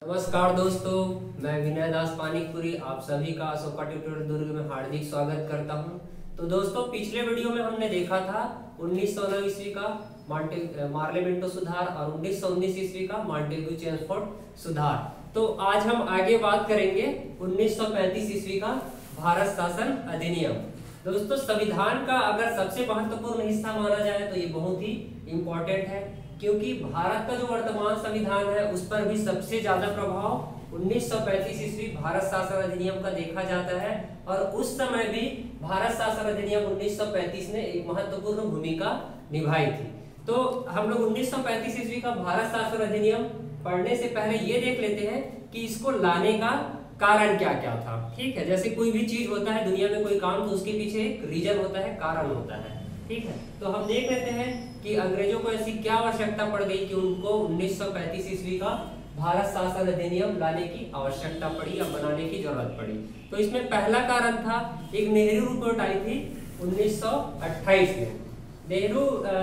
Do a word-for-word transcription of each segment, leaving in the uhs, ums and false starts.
नमस्कार दोस्तों, मैं विनय दास पानीपुरी आप सभी का अशोका ट्यूटोरियल दुर्ग में हार्दिक स्वागत करता हूं। तो दोस्तों, पिछले वीडियो में हमने देखा था उन्नीस सौ नौ ईस्वी का मार्लेमेंटो सुधार और उन्नीस सौ उन्नीस ईस्वी का मॉन्टेग्यू चेम्सफोर्ड सुधार। तो आज हम आगे बात करेंगे उन्नीस सौ पैंतीस ईस्वी का भारत शासन अधिनियम। दोस्तों, संविधान का अगर सबसे महत्वपूर्ण हिस्सा माना जाए तो ये बहुत ही इम्पोर्टेंट है, क्योंकि भारत का जो वर्तमान संविधान है उस पर भी सबसे ज्यादा प्रभाव उन्नीस सौ पैंतीस ईस्वी भारत शासन अधिनियम का देखा जाता है। और उस समय भी भारत शासन अधिनियम उन्नीस सौ पैंतीस ने एक महत्वपूर्ण भूमिका निभाई थी। तो हम लोग उन्नीस सौ पैंतीस ईस्वी का भारत शासन अधिनियम पढ़ने से पहले ये देख लेते हैं कि इसको लाने का कारण क्या क्या था। ठीक है, जैसे कोई भी चीज होता है दुनिया में, कोई काम, तो उसके पीछे एक रीजन होता है, कारण होता है। ठीक है, तो हम देख लेते हैं कि अंग्रेजों को ऐसी क्या आवश्यकता पड़ गई कि उनको उन्नीस सौ पैंतीस ईस्वी का भारत शासन अधिनियम लाने की आवश्यकता पड़ी या बनाने की जरूरत पड़ी। तो इसमें पहला कारण था, एक नेहरू रिपोर्ट आई थी उन्नीस सौ अट्ठाईस में। नेहरू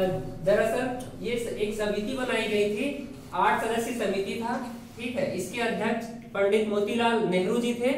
दरअसल ये एक समिति बनाई गई थी, आठ सदस्यीय समिति था। ठीक है, इसके अध्यक्ष पंडित मोतीलाल नेहरू जी थे।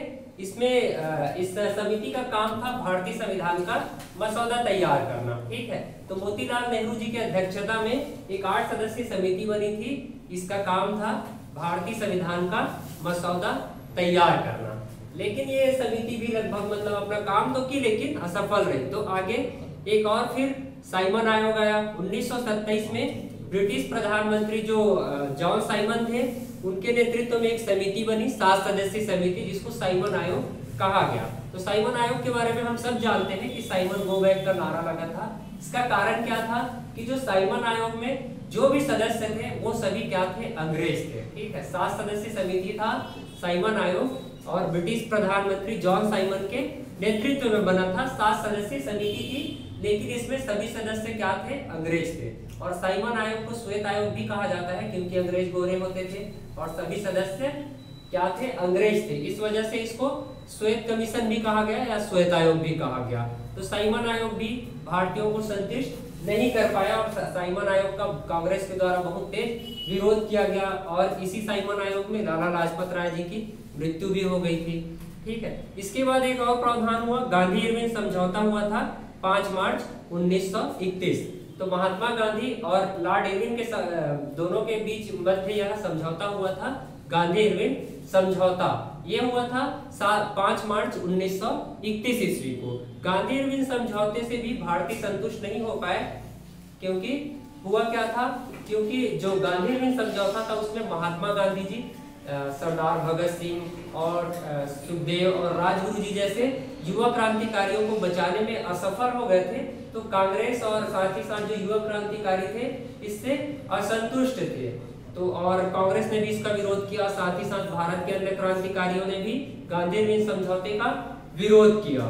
इसमें इस समिति का काम था भारतीय संविधान का मसौदा तैयार करना। ठीक है, तो मोतीलाल नेहरू जी की अध्यक्षता में एक आठ सदस्यीय समिति बनी थी। इसका काम था भारतीय संविधान का मसौदा तैयार करना। लेकिन ये समिति भी लगभग मतलब अपना काम तो की, लेकिन असफल रही। तो आगे एक और फिर साइमन आयोग आया उन्नीस सौ सत्ताईस में। ब्रिटिश प्रधानमंत्री जो जॉन साइमन थे, उनके नेतृत्व में एक समिति बनी, सात सदस्यीय समिति, जिसको साइमन आयोग कहा गया। तो साइमन आयोग के बारे में हम सब जानते हैं कि साइमन गो बैक का नारा लगा था। इसका कारण क्या था कि जो साइमन आयोग में जो भी सदस्य थे वो सभी क्या थे, अंग्रेज थे। ठीक है, सात सदस्यीय समिति था साइमन आयोग और ब्रिटिश प्रधानमंत्री जॉन साइमन के नेतृत्व में बना था। सात सदस्यीय समिति थी, लेकिन इसमें सभी सदस्य क्या थे, अंग्रेज थे। और साइमन आयोग को श्वेत आयोग भी कहा जाता है, क्योंकि अंग्रेज गोरे होते थे और सभी सदस्य क्या थे, अंग्रेज थे। इस वजह से इसको श्वेत कमीशन भी कहा गया या श्वेत आयोग भी कहा गया। तो साइमन आयोग भी भारतीयों को संतुष्ट नहीं कर पाया और साइमन आयोग का कांग्रेस के द्वारा बहुत तेज विरोध किया गया। और इसी साइमन आयोग में लाला लाजपत राय जी की मृत्यु भी हो गई थी। ठीक है, इसके बाद एक और प्रावधान हुआ, गांधी इरविन समझौता हुआ था पाँच मार्च उन्नीस सौ इकतीस। तो महात्मा गांधी और लॉर्ड इरविन के दोनों के बीच मध्य यह समझौता हुआ था, गांधी इरविन समझौता। ये हुआ था पाँच मार्च उन्नीस सौ इकतीस ईस्वी को। गांधी इरविन समझौते से भी भारतीय संतुष्ट नहीं हो पाए, क्योंकि हुआ क्या था, क्योंकि जो गांधी इरविन समझौता था उसमें महात्मा गांधी जी, सरदार भगत सिंह और सुखदेव और राजगुरु जी जैसे युवा क्रांतिकारियों को बचाने में असफल हो गए थे। तो कांग्रेस और साथ ही साथ जो युवा क्रांतिकारी थे इससे असंतुष्ट थे। तो और कांग्रेस ने भी इसका विरोध किया, साथ ही साथ भारत के अन्य क्रांतिकारियों ने भी गांधी इरविन समझौते का विरोध किया।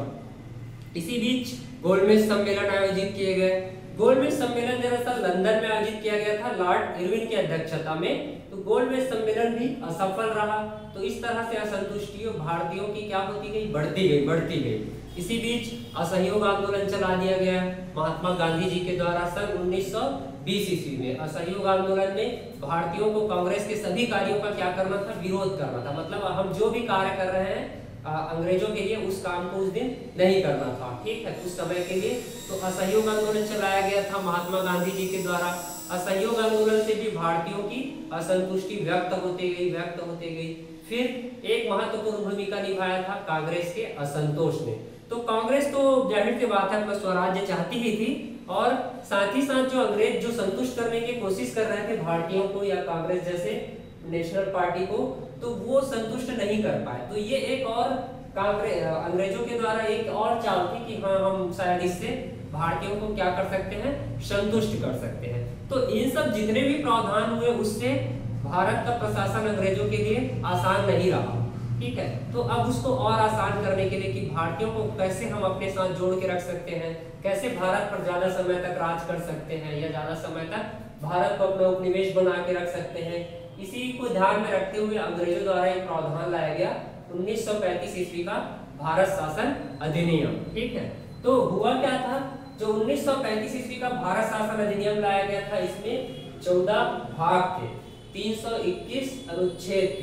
इसी बीच गोलमेज सम्मेलन आयोजित किए गए। गोलमेज सम्मेलन दरअसल लंदन में आयोजित किया गया था लॉर्ड इरविन की अध्यक्षता में। तो गोलमेज सम्मेलन भी असफल रहा। तो इस तरह से असंतुष्टियों भारतीयों की क्या होती गई, बढ़ती गई बढ़ती गई। इसी बीच असहयोग आंदोलन चला दिया गया महात्मा गांधी जी के द्वारा सन उन्नीस सौ बीस ईस्वी में। असहयोग आंदोलन में भारतीयों को कांग्रेस के सभी कार्यों का क्या करना था, विरोध करना था। मतलब हम जो भी कार्य कर रहे हैं अंग्रेजों के लिए, उस काम को उस दिन नहीं करना था। ठीक है, उस समय के लिए तो असहयोग आंदोलन चलाया गया था महात्मा गांधी जी के द्वारा। असहयोग आंदोलन से भी भारतीयों की असंतुष्टि व्यक्त होते गई व्यक्त होते गई। फिर एक महत्वपूर्ण भूमिका निभाया था कांग्रेस के असंतोष ने। तो कांग्रेस तो जाहिर सी बात है अपना स्वराज्य चाहती ही थी, और साथ ही साथ जो अंग्रेज जो संतुष्ट करने की कोशिश कर रहे थे भारतीयों को या कांग्रेस जैसे नेशनल पार्टी को, तो वो संतुष्ट नहीं कर पाए। तो ये एक और कांग्रेस अंग्रेजों के द्वारा एक और चाल थी कि हाँ, हम शायद इससे भारतीयों को क्या कर सकते हैं, संतुष्ट कर सकते हैं। तो इन सब जितने भी प्रावधान हुए उससे भारत का प्रशासन अंग्रेजों के लिए आसान नहीं रहा। ठीक है, तो अब उसको और आसान करने के लिए कि भारतीयों को कैसे हम अपने साथ जोड़ के रख सकते हैं, कैसे भारत पर ज्यादा समय तक राज कर सकते हैं या ज्यादा समय तक भारत को अपना उपनिवेश बना के रख सकते हैं, इसी को ध्यान में रखते हुए अंग्रेजों द्वारा एक प्रावधान लाया गया उन्नीस सौ पैंतीस ईस्वी का भारत शासन अधिनियम। ठीक है, तो हुआ क्या था, जो उन्नीस सौ पैंतीस ईस्वी का भारत शासन अधिनियम लाया गया था, इसमें चौदह भाग थे, तीन सौ इक्कीस अनुच्छेद थे।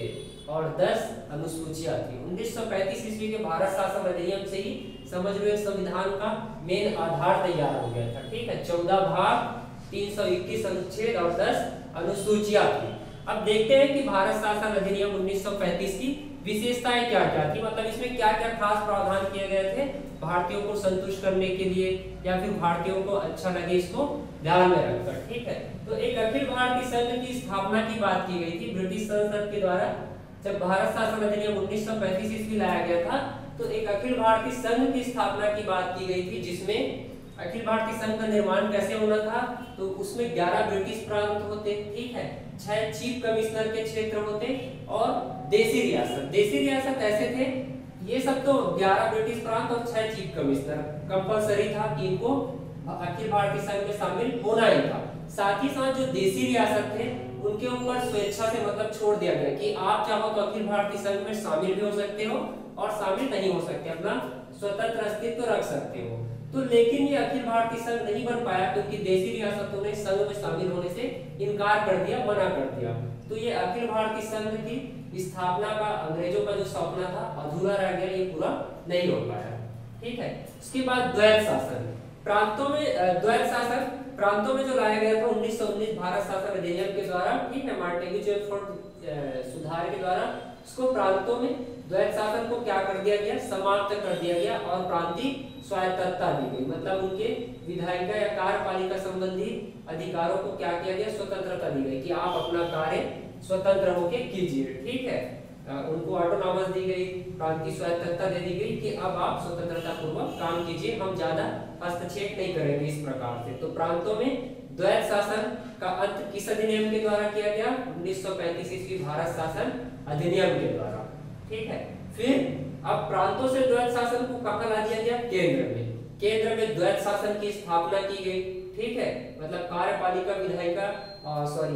और दस अनुसूचियां थी। उन्नीस सौ पैंतीस ईस्वी के भारत शासन अधिनियम से ही समझ लो संविधान का मेन आधार तैयार हो गया था। ठीक है, चौदह भाग, तीन सौ इक्कीस अनुच्छेद और दस अनुसूचियां थी। अब देखते हैं कि भारत शासन अधिनियम उन्नीस सौ पैंतीस की विशेषताएं क्या क्या थी, मतलब इसमें क्या क्या खास प्रावधान किए गए थे भारतीयों को संतुष्ट करने के लिए या फिर भारतीयों को अच्छा लगे इसको ध्यान में रखकर। ठीक है, तो एक अखिल भारतीय संघ की स्थापना की बात की गई थी ब्रिटिश संसद के द्वारा। जब भारत शासन अधिनियम उन्नीस सौ पैंतीस ईस्वी लाया गया था तो एक अखिल भारतीय संघ की स्थापना की बात की गई थी, जिसमें अखिल भारतीय संघ का निर्माण कैसे होना था, तो उसमें ग्यारह ब्रिटिश प्रांत होते, ठीक है, छह चीफ कमिश्नर के क्षेत्र होते और देशी रियासत। देशी रियासत ऐसे थे, ये सब तो ग्यारह ब्रिटिश प्रांत और छह चीफ कमिश्नर कंपलसरी था कि इनको अखिल भारतीय संघ में शामिल होना ही था। साथ ही साथ जो देशी रियासत थे उनके ऊपर स्वेच्छा से मतलब छोड़ दिया गया कि आप चाहो तो अखिल भारतीय संघ में शामिल भी हो सकते हो और शामिल नहीं हो सकते, अपना स्वतंत्र अस्तित्व रख सकते हो। तो लेकिन ये अखिल भारतीय संघ नहीं बन पाया क्योंकि देशी रियासतों ने संघ में शामिल होने से इनकार कर दिया, मना कर दिया। तो ये अखिल भारतीय संघ की स्थापना का अंग्रेजों का जो सपना था अधूरा रह गया, ये पूरा नहीं हो पाया। ठीक है, उसके बाद द्वैत शासन प्रांतों में द्वैत शासन प्रांतों में जो लाया गया था उन्नीस सौ उन्नीस भारत शासन अधिनियम के द्वारा, ठीक है, मार्टेगू चेमफोर्ड सुधार के द्वारा इसको प्रांतों में द्वैत शासन को क्या कर दिया गया, समाप्त कर दिया गया और प्रांतीय स्वायत्तता दी गई, मतलब उनके विधायिका या कार्यपालिका संबंधी अधिकारों को क्या किया गया, स्वतंत्रता दी गई कि आप अपना कार्य स्वतंत्र होकर कीजिए। ठीक है, उनको ऑटोनॉमस दी गई, प्रांतीय स्वायत्तता दे दी गई कि अब आप स्वतंत्रता पूर्वक काम कीजिए, हम ज्यादा हस्तक्षेप नहीं करेंगे इस प्रकार से। तो प्रांतों में द्वैत शासन का अंत किस अधिनियम के द्वारा किया गया, उन्नीस सौ पैंतीस ईस्वी भारत शासन अधिनियम के द्वारा। ठीक है, फिर अब प्रांतों से द्वैत शासन को कहां ला दिया गया, केंद्र में। केंद्र में द्वैत शासन की स्थापना की गई। ठीक है, मतलब कार्यपालिका विधायिका सॉरी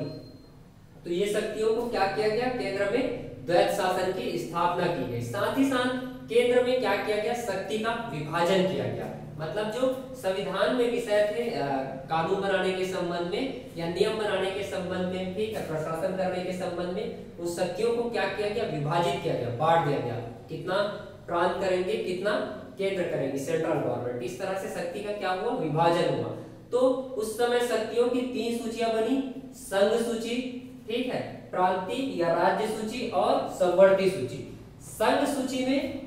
तो ये शक्तियों को क्या किया गया, केंद्र में द्वैत शासन की स्थापना की गई। साथ ही साथ केंद्र में क्या किया गया, शक्ति का विभाजन किया गया, मतलब जो संविधान में विषय थे कानून बनाने के संबंध में या नियम बनाने के संबंध में, ठीक है, प्रशासन करने के संबंध में उन शक्तियों को क्या किया गया, विभाजित किया गया, बांट दिया गया, कितना प्रांत करेंगे, कितना केंद्र करेंगे, सेंट्रल गवर्नमेंट। इस तरह से शक्ति का क्या हुआ, विभाजन हुआ। तो उस समय शक्तियों की तीन सूचियां बनी, संघ सूची, ठीक है, प्रांतीय या राज्य सूची और संवर्ती सूची। संघ सूची में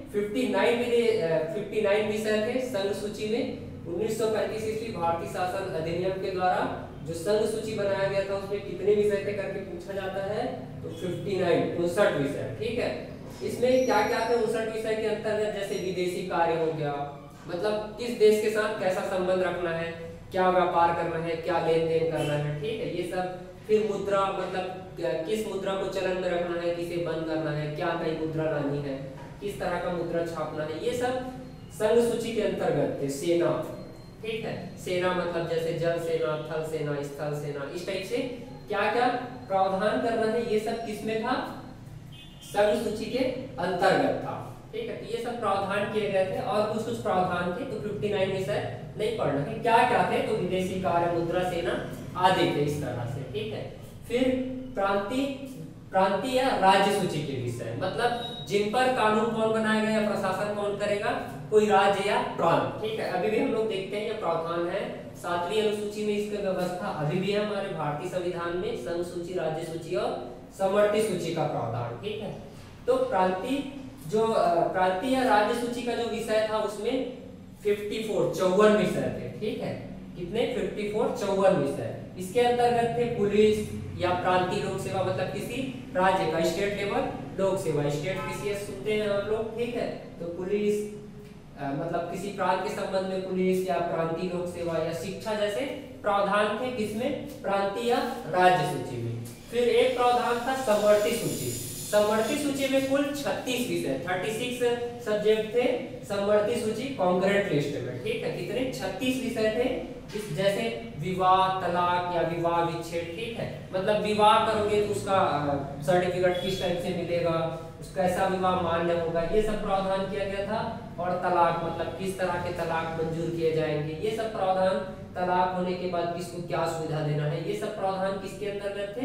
उनसठ विषय थे। संघ सूची में उन्नीस सौ पैंतीस ईस्वी भारतीय शासन अधिनियम के द्वारा जो संघ सूची बनाया गया था उसमें कितने विषय थे करके पूछा जाता है, तो उनसठ उनसठ विषय। ठीक है, इसमें क्या क्या थे उनसठ विषय के अंतर्गत, जैसे विदेशी कार्य हो गया, मतलब किस देश के साथ कैसा संबंध रखना है, क्या व्यापार करना है, क्या लेन देन करना है, ठीक है, ये सब। फिर मुद्रा, मतलब किस मुद्रा को चलन में रखना है, किसे बंद करना है, क्या नई मुद्रा लानी है, किस तरह का मुद्रा छापना है, ये सब संघ सूची के अंतर्गत थे। सेना, ठीक है, सेना मतलब जैसे जल सेना, थल सेना, स्थल सेना, इस टाइप से क्या क्या प्रावधान करना है, ये सब किसमें था, संघ सूची के अंतर्गत था। ठीक है, तो ये सब प्रावधान किए गए थे और कुछ कुछ प्रावधान थे, तो उनसठ विषय नहीं पढ़ना है, क्या क्या थे, तो विदेशी कार्य, मुद्रा, सेना आदि थे, इस तरह से। ठीक है, फिर प्रांतीय प्रांतीय या राज्य सूची के विषय, मतलब जिन पर कानून कौन बनाएगा या प्रशासन कौन करेगा, कोई राज्य या प्रांत। ठीक है, अभी भी हम लोग देखते हैं ये प्रावधान है सातवीं अनुसूची में, इसकी व्यवस्था अभी भी है हमारे भारतीय संविधान में, संघ सूची, राज्य सूची और समवर्ती सूची का प्रावधान। ठीक है, तो प्रांतीय जो प्रांतीय या राज्य सूची का जो विषय था उसमें चौवन चौवन विषय थे। ठीक है, कितने, चौवन चौवन विषय। इसके अंतर्गत थे पुलिस या प्रांतीय लोक सेवा, मतलब किसी राज्य का स्टेट लेवल लोक सेवा, स्टेट पीसीएस सुनते हैं हम लोग। ठीक है, तो पुलिस आ, मतलब किसी प्रांत के संबंध में पुलिस या प्रांतीय लोक सेवा या शिक्षा जैसे प्रावधान थे, किसमें, प्रांतीय या राज्य सूची में। फिर एक प्रावधान था समवर्ती सूची। समवर्ती सूची में कुल छत्तीस विषय, छत्तीस सब्जेक्ट थे समवर्ती सूची कॉन्करेंट लिस्ट में। ठीक है, कितने, छत्तीस विषय थे, इस जैसे विवाह, तलाक या विवाह विच्छेद। ठीक है, मतलब विवाह करोगे तो उसका सर्टिफिकेट किस टाइप से मिलेगा, उसका कैसा विवाह मान्य होगा, ये सब प्रावधान किया गया था। और तलाक, मतलब किस तरह के तलाक मंजूर किए जाएंगे, ये सब प्रावधान, तलाक होने के बाद किसको क्या सुविधा देना है, ये सब प्रावधान किसके अंतर्गत थे,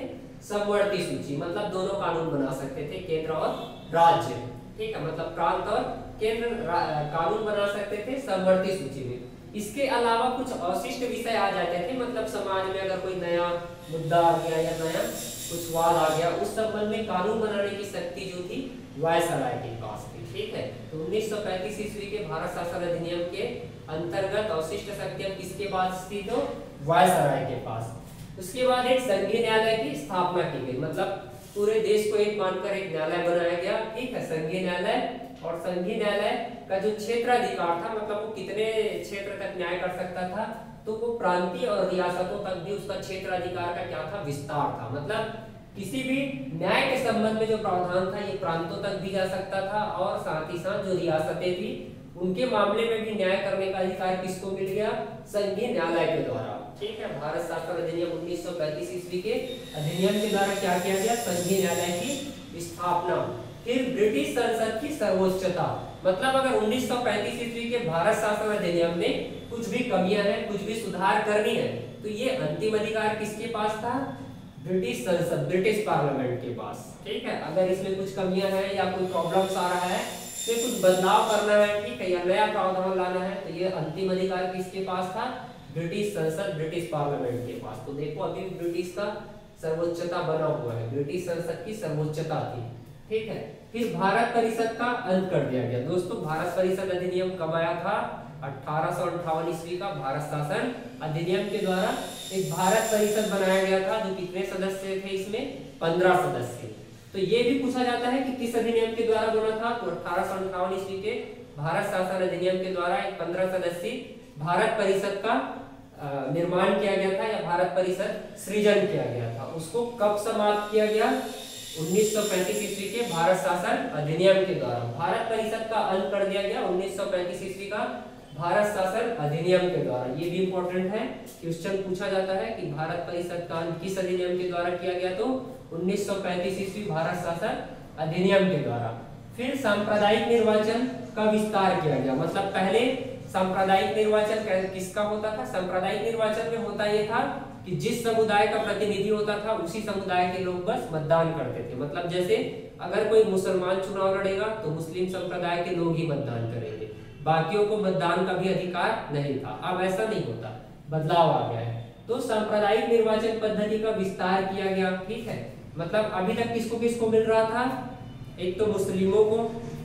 समवर्ती सूची, मतलब दोनों कानून बना सकते थे, केंद्र और राज्य। ठीक है, मतलब प्रांत और केंद्र कानून बना सकते थे समवर्ती सूची में। इसके अलावा कुछ अवशिष्ट विषय आ जाते थे, मतलब समाज में अगर कोई नया मुद्दा आ गया या नया कुछ वाद आ गया, उस संबंध में कानून बनाने की शक्ति जो थी वायसराय के पास थी। ठीक है, तो उन्नीस सौ पैंतीस ईस्वी के भारत शासन अधिनियम के अंतर्गत अवशिष्ट शक्तियां किसके पास थी? तो वायसराय के पास। उसके बाद एक संघीय न्यायालय की स्थापना की गई, मतलब पूरे देश को एक मानकर एक न्यायालय बनाया गया। ठीक है, संघीय न्यायालय। और संघीय न्यायालय का जो क्षेत्राधिकार था, मतलब वो कितने क्षेत्र तक न्याय कर सकता था, तो वो प्रांतीय और रियासतों तक भी उसका क्षेत्राधिकार का क्या था? विस्तार था। मतलब किसी भी न्याय के संबंध में जो प्रावधान था ये प्रांतों तक भी जा सकता था, और साथ ही साथ जो रियासतें थी उनके मामले में भी न्याय करने का अधिकार किसको मिल गया? संघीय न्यायालय के द्वारा। ठीक है, भारत शासन अधिनियम उन्नीस सौ पैंतीस ईस्वी के अधिनियम के द्वारा क्या किया गया? संघीय न्यायालय की स्थापना। फिर ब्रिटिश संसद की सर्वोच्चता, मतलब अगर उन्नीस सौ पैंतीस ईस्वी के भारत शासन अधिनियम में कुछ भी कमियां हैं, कुछ भी सुधार करनी है, तो ये अंतिम अधिकार किसके पास था? ब्रिटिश संसद, ब्रिटिश पार्लियामेंट के पास। ठीक है, अगर इसमें कुछ कमियां हैं या कोई प्रॉब्लम्स आ रहा है, तो कुछ बदलाव करना है, ठीक है, या नया प्रावधान लाना है, तो ये अंतिम अधिकार किसके पास था? ब्रिटिश संसद, ब्रिटिश पार्लियामेंट के पास। तो देखो अभी ब्रिटिश का सर्वोच्चता बना हुआ है, ब्रिटिश संसद की सर्वोच्चता थी। ठीक है, फिर भारत परिषद का अंत कर दिया गया। दोस्तों, भारत परिषद अधिनियम कब आया था? अठारह सौ अंठावन ईस्वी का भारत शासन अधिनियम के द्वारा एक भारत परिषद बनाया गया था, जो कितने सदस्य थे इसमें? पंद्रह सदस्य। तो ये भी पूछा जाता है कि किस अधिनियम के द्वारा बना था? तो अठारह सौ अंठावन ईस्वी के भारत शासन अधिनियम के द्वारा एक पंद्रह सदस्यीय भारत परिषद का निर्माण किया गया था, या भारत परिषद सृजन किया गया था। उसको कब समाप्त किया गया? उन्नीस सौ पैंतीस ईस्वी के भारत शासन अधिनियम के द्वारा भारत परिषद का अंत कर दिया गया। उन्नीस सौ पैंतीस ईस्वी का भारत शासन अधिनियम के द्वारा। ये भी इंपॉर्टेंट है, क्वेश्चन पूछा जाता है कि भारत परिषद का अंत किस अधिनियम के द्वारा किया गया? तो उन्नीस सौ पैंतीस ईस्वी भारत शासन अधिनियम के द्वारा। फिर सांप्रदायिक निर्वाचन का विस्तार किया गया, मतलब पहले सांप्रदायिक निर्वाचन किसका होता था? सांप्रदायिक निर्वाचन में होता यह था कि जिस समुदाय का प्रतिनिधि होता था उसी समुदाय के लोग बस मतदान करते थे। मतलब जैसे अगर कोई मुसलमान चुनाव लड़ेगा तो मुस्लिम संप्रदाय के लोग ही मतदान करेंगे, बाकियों को मतदान का भी अधिकार नहीं था। अब ऐसा नहीं होता, बदलाव आ गया है। तो सांप्रदायिक निर्वाचन पद्धति का विस्तार किया गया। ठीक है, मतलब अभी तक किसको किसको मिल रहा था? एक तो मुस्लिमों को,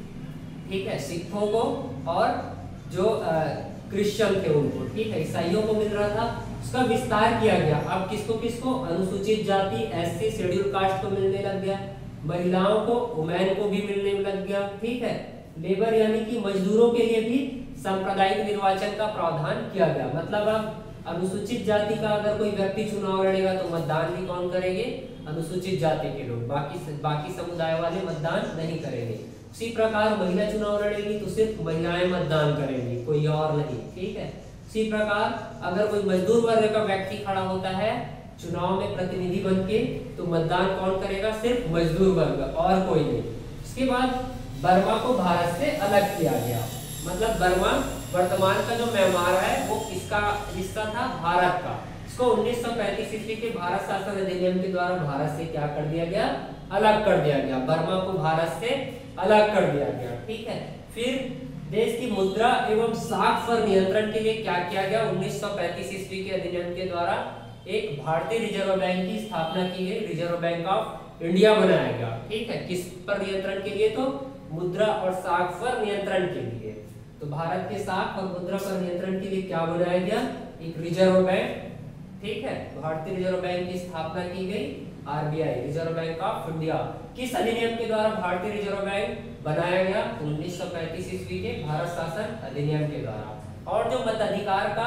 ठीक है, सिखों को, और जो क्रिश्चियन थे उनको, ठीक है, ईसाइयों को मिल रहा था। उसका विस्तार किया गया। अब किसको किसको? अनुसूचित जाति, एससी, शेड्यूल कास्ट को मिलने लग गया, महिलाओं को, वुमेन को भी मिलने लग गया। ठीक है, लेबर यानी कि मजदूरों के लिए भी सांप्रदायिक निर्वाचन का प्रावधान किया गया। मतलब अब अनुसूचित जाति का अगर कोई व्यक्ति चुनाव लड़ेगा तो मतदान भी कौन करेंगे? अनुसूचित जाति के लोग, बाकी बाकी समुदाय वाले मतदान नहीं करेंगे। उसी प्रकार महिला चुनाव लड़ेगी तो सिर्फ महिलाएं मतदान करेंगी, कोई और नहीं। ठीक है, उसी प्रकार अगर कोई मजदूर वर्ग का व्यक्ति खड़ा होता है चुनाव में प्रतिनिधि बन के, तो मतदान कौन करेगा? सिर्फ मजदूर वर्ग, और कोई नहीं। उसके बाद बर्मा को भारत से अलग किया गया, मतलब बर्मा वर्तमान का जो म्यांमार है वो किसका हिस्सा था? भारत का। इसको उन्नीस सौ पैंतीस ईस्वी के भारत शासन अधिनियम के द्वारा भारत से क्या कर दिया गया? अलग कर दिया गया। बर्मा को भारत से अलग कर दिया गया। ठीक है, फिर देश की मुद्रा एवं साख पर नियंत्रण के लिए क्या किया गया? उन्नीस सौ पैंतीस ईस्वी के अधिनियम के द्वारा एक भारतीय रिजर्व बैंक की स्थापना की गई, रिजर्व बैंक ऑफ इंडिया बनाया गया। ठीक है, किस पर नियंत्रण के लिए? तो मुद्रा और साख पर नियंत्रण के लिए। तो भारत के साख और मुद्रा पर नियंत्रण के लिए क्या बनाया गया? एक रिजर्व बैंक। ठीक है, भारतीय रिजर्व बैंक की स्थापना की गई, RBI, reserve bank of India. किस अधिनियम के द्वारा भारतीय रिजर्व बैंक बनाया गया? उन्नीस सौ पैंतीस ईस्वी के भारत शासन अधिनियम के द्वारा। और जो मताधिकार का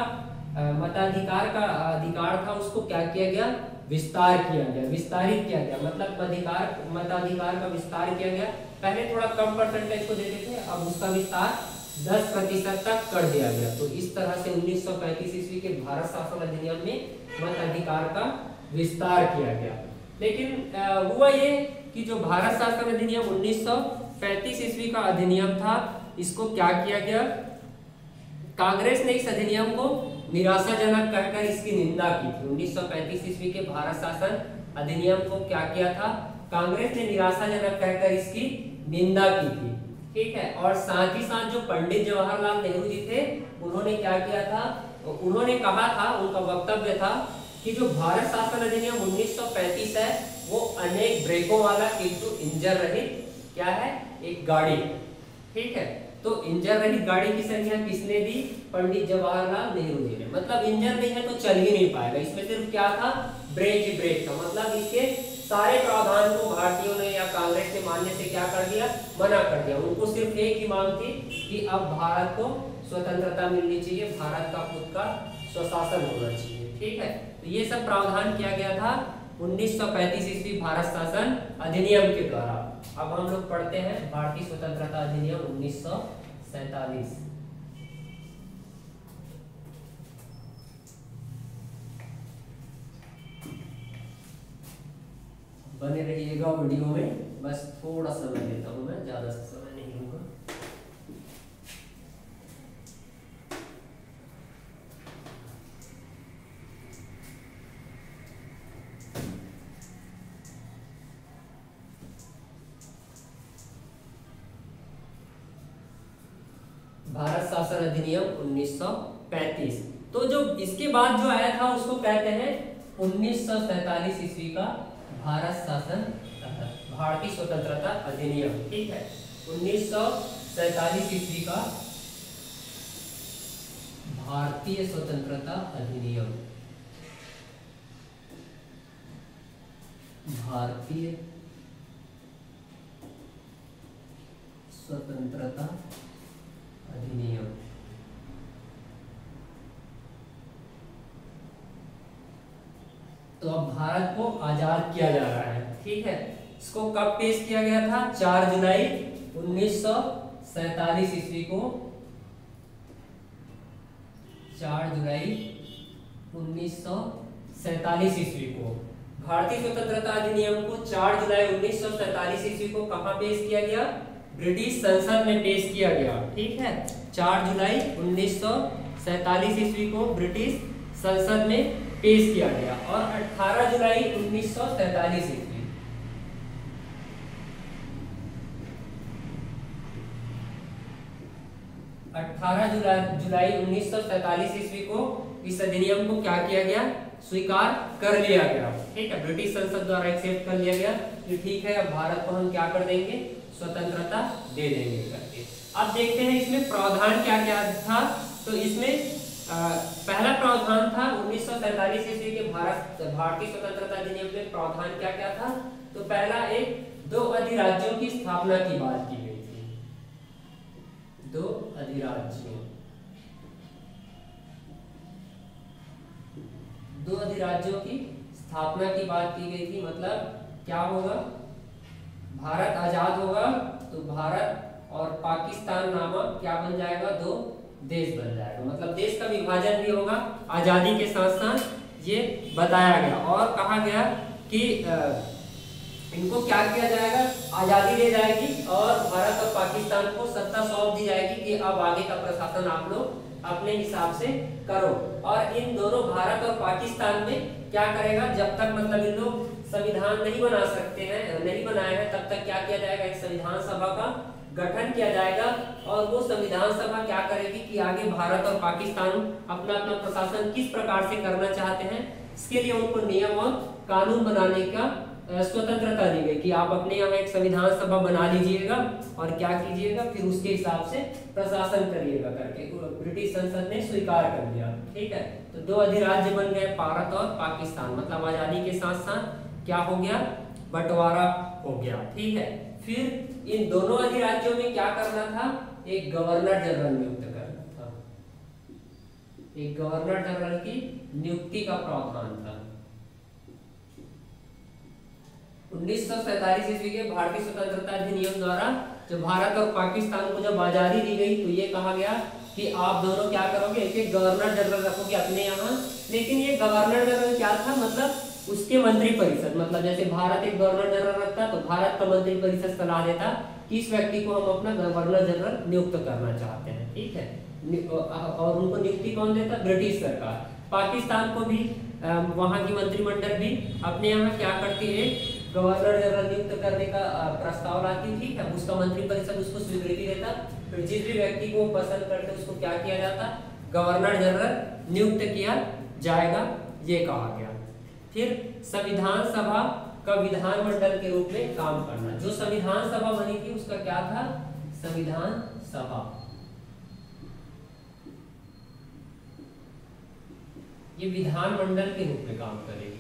मताधिकार का अधिकार था उसको क्या किया गया? विस्तार किया गया, विस्तारित किया गया। मतलब मताधिकार मताधिकार का विस्तार किया गया। पहले थोड़ा कम परसेंटेज को देते थे, अब उसका विस्तार दस प्रतिशत तक कर दिया गया। तो इस तरह से उन्नीस सौ पैंतीस ईस्वी के भारत शासन अधिनियम में मताधिकार का विस्तार किया गया। लेकिन हुआ ये कि जो भारत शासन अधिनियम उन्नीस सौ पैंतीस ईस्वी का अधिनियम था, इसको क्या किया गया? कांग्रेस ने इस अधिनियम को निराशाजनक कहकर इसकी निंदा की थी। उन्नीस सौ पैंतीस ईस्वी के भारत शासन अधिनियम को क्या किया था, कांग्रेस ने निराशाजनक कहकर इसकी निंदा की थी। ठीक है, और साथ ही साथ जो पंडित जवाहरलाल नेहरू जी थे उन्होंने क्या किया था, उन्होंने कहा था, उनका वक्तव्य था कि जो भारत शासन अधिनियम उन्नीस सौ पैंतीस है वो अनेक ब्रेकों वाला किंतु इंजन रहित क्या है, एक गाड़ी। ठीक है, तो इंजन रहित गाड़ी की संख्या किसने दी, पंडित जवाहरलाल नेहरू जी ने। मतलब इंजन नहीं है तो चल ही नहीं पाएगा, इसमें सिर्फ क्या था, ब्रेक ही ब्रेक था। मतलब इसके सारे प्रावधान को भारतीयों ने या कांग्रेस ने मानने से क्या कर दिया, मना कर दिया। उनको सिर्फ एक ही मांग थी कि अब भारत को स्वतंत्रता मिलनी चाहिए, भारत का खुद का स्वशासन होना चाहिए। ठीक है, तो ये सब प्रावधान किया गया था उन्नीस सौ पैंतीस ईस्वी भारत शासन अधिनियम के द्वारा। अब हम लोग पढ़ते हैं भारतीय स्वतंत्रता अधिनियम उन्नीस सौ सैतालीस। बने रहिएगा वीडियो में, बस थोड़ा समय लेता हूं मैं, ज्यादा समय नहीं लूंगा। भारत शासन अधिनियम उन्नीस सौ पैंतीस। तो जो इसके बाद जो आया था उसको कहते हैं उन्नीस सौ सैतालीस ईस्वी का भारत शासन भारतीय स्वतंत्रता अधिनियम। ठीक है, उन्नीस सौ सैतालीस ईस्वी का भारतीय स्वतंत्रता अधिनियम, भारतीय स्वतंत्रता अधिनियम। तो अब भारत को आजाद किया जा रहा है। ठीक है, इसको कब पेश किया गया था, चार जुलाई उन्नीस सौ सैतालीस ईस्वी को, चार जुलाई उन्नीस सौ सैतालीस ईस्वी को भारतीय स्वतंत्रता अधिनियम को चार जुलाई उन्नीस सौ सैतालीस ईस्वी को कहां पेश किया गया, ब्रिटिश संसद में पेश किया गया। ठीक है, चार जुलाई उन्नीस सौ सैतालीस ईस्वी को ब्रिटिश संसद में पेश किया गया। और अठारह जुलाई उन्नीस सौ सैतालीस ईस्वी अठारह जुलाई उन्नीस सौ सैतालीस ईस्वी को इस अधिनियम को क्या किया गया, स्वीकार कर लिया गया। ठीक है, ब्रिटिश संसद द्वारा एक्सेप्ट कर लिया गया कि ठीक है अब भारत को हम क्या कर देंगे, स्वतंत्रता दे देंगे करके। अब देखते हैं इसमें प्रावधान क्या क्या था। तो इसमें आ, पहला प्रावधान था उन्नीस सौ सैतालीस ईस्वी के भारत भारतीय स्वतंत्रता अधिनियम में प्रावधान क्या क्या था। तो पहला एक दो अधिराज्यों की स्थापना की बात की गई थी, दो अधिराज्यों दो अधिराज्यों की स्थापना की बात की गई थी। मतलब क्या होगा, भारत आजाद होगा तो भारत और पाकिस्तान नामक क्या बन जाएगा, दो देश बन जाएगा। मतलब देश का विभाजन भी होगा आजादी के साथ साथ, ये बताया गया। और कहा गया कि आ, इनको क्या किया जाएगा, आजादी दे जाएगी और भारत और पाकिस्तान को सत्ता सौंप दी जाएगी कि अब आगे का प्रशासन आप लोग अपने हिसाब से करो। और इन दोनों भारत और पाकिस्तान में क्या करेगा, जब तक मतलब इन लोग संविधान नहीं बना सकते हैं, नहीं बनाए हैं, तब तक क्या किया जाएगा, एक संविधान सभा का गठन किया जाएगा। और वो संविधान सभा क्या करेगी कि आगे भारत और पाकिस्तान अपना अपना प्रशासन किस प्रकार से करना चाहते हैं, इसके लिए उनको नियम और कानून बनाने का स्वतंत्रता दी गई कि आप अपने यहाँ एक संविधान सभा बना लीजिएगा और क्या कीजिएगा, फिर उसके हिसाब से प्रशासन करिएगा करके ब्रिटिश संसद ने स्वीकार कर दिया। ठीक है, तो दो अधिराज्य बन गए, भारत और पाकिस्तान। मतलब आजादी के साथ साथ क्या हो गया, बंटवारा हो गया। ठीक है, फिर इन दोनों अधिराज्यों में क्या करना था, एक गवर्नर जनरल नियुक्त करना था, एक गवर्नर जनरल की नियुक्ति का प्रावधान था। उन्नीस सौ सैतालीस ईस्वी के भारतीय स्वतंत्रता अधिनियम द्वारा जब भारत और पाकिस्तान को जब आजादी दी गई तो ये कहा गया कि आप दोनों क्या करोगे, एक एक गवर्नर जनरल रखोगे अपने यहाँ। लेकिन ये गवर्नर जनरल क्या था, मतलब उसके मंत्री परिषद, मतलब जैसे भारत एक गवर्नर जनरल रखता तो भारत का मंत्री परिषद सलाह देता कि इस व्यक्ति को हम अपना गवर्नर जनरल नियुक्त करना चाहते हैं। ठीक है, और उनको नियुक्ति कौन देता, ब्रिटिश सरकार। पाकिस्तान को भी वहाँ की मंत्रिमंडल भी अपने यहाँ क्या करती है, गवर्नर जनरल नियुक्त करने का प्रस्ताव लाती, ठीक है, उसका मंत्रिपरिषद उसको स्वीकृति देता, फिर जिस भी व्यक्ति को पसंद करते उसको क्या किया जाता, गवर्नर जनरल नियुक्त किया जाएगा, ये कहा गया। फिर संविधान सभा का विधानमंडल के रूप में काम करना, जो संविधान सभा बनी थी उसका क्या था, संविधान सभा, ये विधानमंडल के रूप में काम करेगी।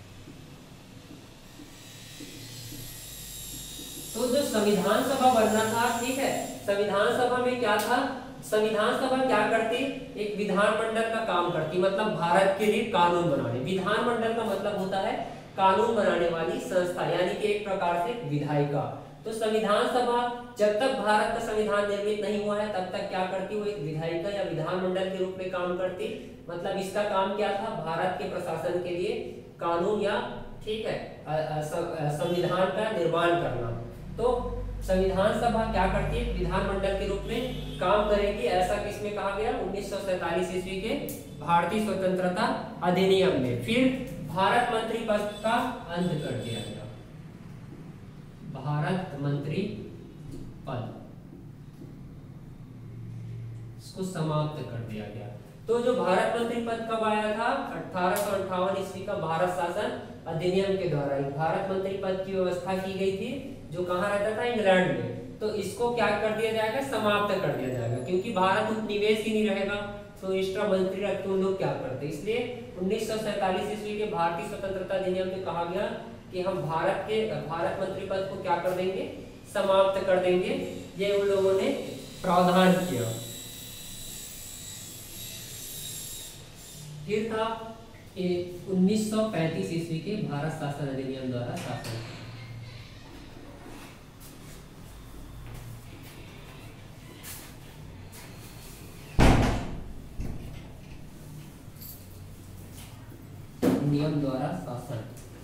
तो जो संविधान सभा बनना था, ठीक है, संविधान सभा में क्या था, संविधान सभा क्या करती, एक विधानमंडल का काम करती, मतलब भारत के लिए कानून बनाने, विधानमंडल का मतलब होता है कानून बनाने वाली संस्था, यानी कि एक प्रकार से विधायिका। तो संविधान सभा जब तक भारत का संविधान निर्मित नहीं हुआ है तब तक क्या करती, वो एक विधायिका या विधानमंडल के रूप में काम करती, मतलब इसका काम क्या था, भारत के प्रशासन के लिए कानून या, ठीक है, संविधान का निर्माण करना। तो संविधान सभा क्या करती है, विधानमंडल के रूप में काम करेगी, ऐसा किसमें कहा गया, उन्नीस सौ सैतालीस ईस्वी के भारतीय स्वतंत्रता अधिनियम में। फिर भारत मंत्री पद का अंत कर दिया गया, भारत मंत्री पद इसको समाप्त कर दिया गया। तो जो भारत मंत्री पद कब आया था, अठारह सौ अट्ठावन ईस्वी का भारत शासन अधिनियम के द्वारा भारत मंत्री पद की व्यवस्था की गई थी, जो कहाँ रहता था, इंग्लैंड में। तो इसको क्या कर दिया जाएगा, समाप्त कर दिया जाएगा, क्योंकि भारत उपनिवेश ही नहीं रहेगा तो एक्स्ट्रा मंत्री रख के लोग क्या करते, इसलिए उन्नीस सौ सैतालीस ईस्वी के भारतीय स्वतंत्रता अधिनियम में कहा गया कि हम भारत के भारत मंत्री पद को क्या कर देंगे, समाप्त कर देंगे, ये उन लोगों ने प्रावधान किया। फिर था उन्नीस सौ पैंतीस ईस्वी के भारत शासन अधिनियम द्वारा शासन, नियम द्वारा शासन।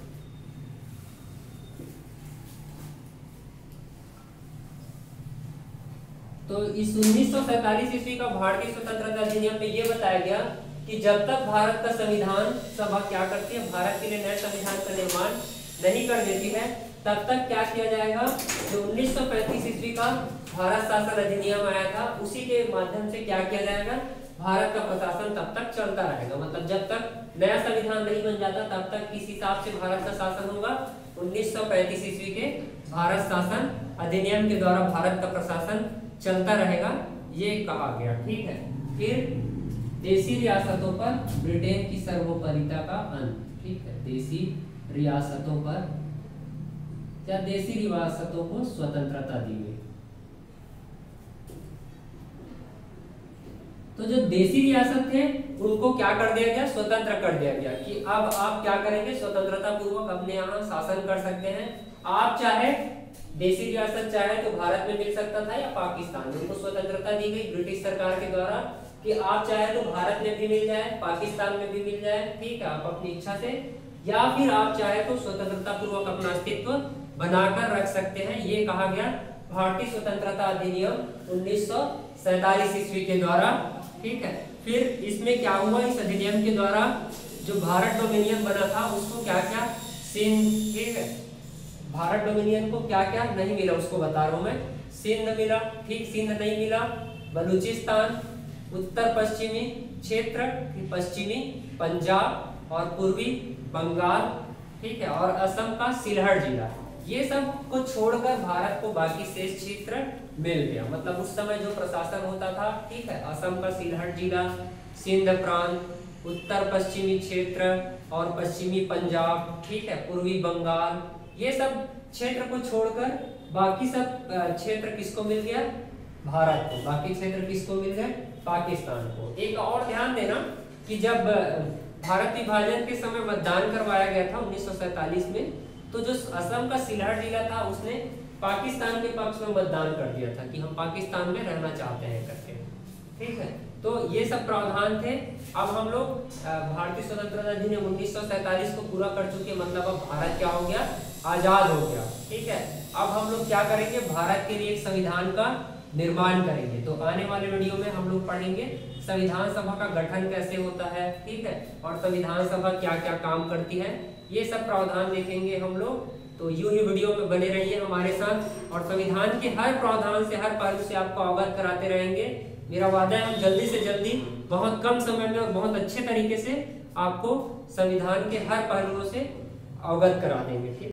तो इस उन्नीस सौ सैतालीस ईस्वी का भारतीय स्वतंत्रता अधिनियम में यह बताया गया कि जब तक भारत का संविधान सभा क्या करती है, भारत के लिए नए संविधान का निर्माण नहीं कर देती है, तब तक क्या किया जाएगा, जो उन्नीस सौ पैंतीस ईस्वी का भारत शासन अधिनियम आया था उसी के माध्यम से क्या किया जाएगा, भारत का प्रशासन तब तक चलता रहेगा। मतलब जब तक नया संविधान नहीं बन जाता तब तक किस हिसाब से भारत का शासन होगा, उन्नीस सौ पैंतीस ईस्वी के भारत शासन अधिनियम के द्वारा भारत का प्रशासन चलता रहेगा, ये कहा गया, ठीक है। फिर देशी रियासतों पर ब्रिटेन की सर्वोपरिता का अंत, ठीक है, देशी रियासतों पर या देशी रियासतों को स्वतंत्रता दी गई। तो जो देशी रियासत थे उनको क्या कर दिया गया, स्वतंत्र कर दिया गया कि अब आप क्या करेंगे, स्वतंत्रता पूर्वक अपने यहाँ शासन कर सकते हैं। आप चाहे देशी रियासत चाहे तो भारत में मिल सकता था या पाकिस्तान में, उनको स्वतंत्रता दी गई ब्रिटिश सरकार के द्वारा कि आप चाहे तो भारत में भी मिल जाए, पाकिस्तान में भी मिल जाए, ठीक है, आप अपनी इच्छा से, या फिर आप चाहे तो स्वतंत्रता पूर्वक अपना अस्तित्व बनाकर रख सकते हैं, ये कहा गया भारतीय स्वतंत्रता अधिनियम उन्नीस सौ सैतालीस ईस्वी के द्वारा, ठीक है। फिर इसमें क्या हुआ, इस अधिनियम के द्वारा जो भारत डोमिनियन बना था उसको क्या क्या सिंध, ठीक है, भारत डोमिनियन को क्या क्या नहीं मिला उसको बता रहा हूं मैं, सिंध मिला, ठीक, सिंध नहीं मिला, बलूचिस्तान, उत्तर पश्चिमी क्षेत्र, पश्चिमी पंजाब और पूर्वी बंगाल, ठीक है, और असम का सिलहट जिला, ये सब को छोड़कर भारत को बाकी शेष क्षेत्र मिल गया। मतलब उस समय जो प्रशासन होता था, ठीक है, असम का सिलहट जिला, सिंध प्रांत, उत्तर पश्चिमी क्षेत्र और पश्चिमी पंजाब, ठीक है, पूर्वी बंगाल, ये सब क्षेत्र को छोड़कर बाकी सब क्षेत्र किसको मिल गया, भारत को। बाकी क्षेत्र किसको मिल गए, पाकिस्तान को। एक और ध्यान देना कि जब भारत विभाजन के समय मतदान करवाया गया था उन्नीस सौ सैतालीस में, तो जो असम का सिलहट जिला था उसने पाकिस्तान के पक्ष में मतदान कर दिया था कि हम पाकिस्तान में रहना चाहते हैं करके, ठीक है। तो ये सब प्रावधान थे। अब हम लोग भारतीय स्वतंत्रता अधिनियम उन्नीस सौ सैतालीस को पूरा कर चुके, मतलब अब भारत क्या हो गया, आजाद हो गया, ठीक है। अब हम लोग क्या करेंगे, भारत के लिए एक संविधान का निर्माण करेंगे। तो आने वाले वीडियो में हम लोग पढ़ेंगे संविधान सभा का गठन कैसे होता है, ठीक है, और संविधान सभा क्या क्या काम करती है, ये सब प्रावधान देखेंगे हम लोग। तो यूं ही वीडियो में बने रहिए हमारे साथ और संविधान के हर प्रावधान से, हर पहलू से आपको अवगत कराते रहेंगे। मेरा वादा है हम जल्दी से जल्दी, बहुत कम समय में और बहुत अच्छे तरीके से आपको संविधान के हर पहलुओं से अवगत करा देंगे, ठीक।